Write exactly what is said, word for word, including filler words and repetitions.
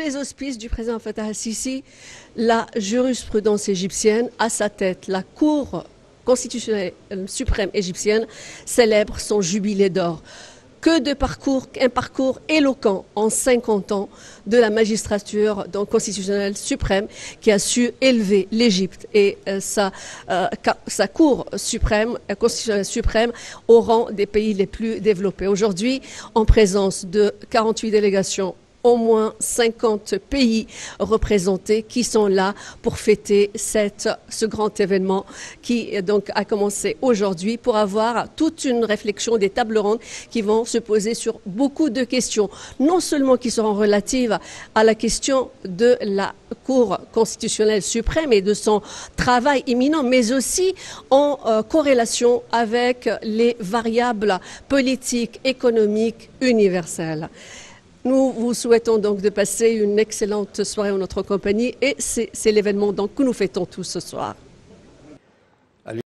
les auspices du président Fattah al-Sisi, la jurisprudence égyptienne, à sa tête, la Cour constitutionnelle suprême égyptienne, célèbre son jubilé d'or. Que de parcours, un parcours éloquent en cinquante ans de la magistrature donc, constitutionnelle suprême qui a su élever l'Égypte et euh, sa, euh, sa Cour suprême, euh, constitutionnelle suprême au rang des pays les plus développés. Aujourd'hui, en présence de quarante-huit délégations, au moins cinquante pays représentés qui sont là pour fêter cette, ce grand événement qui donc a commencé aujourd'hui pour avoir toute une réflexion des tables rondes qui vont se poser sur beaucoup de questions, non seulement qui seront relatives à la question de la Cour constitutionnelle suprême et de son travail imminent, mais aussi en euh, corrélation avec les variables politiques, économiques, universelles. Nous vous souhaitons donc de passer une excellente soirée en notre compagnie et c'est l'événement donc que nous fêtons tous ce soir.